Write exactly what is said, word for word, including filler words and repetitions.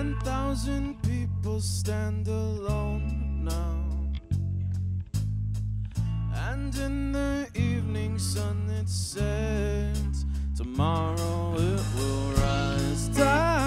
ten thousand people stand alone now, and in the evening sun it sets. Tomorrow it will rise. Time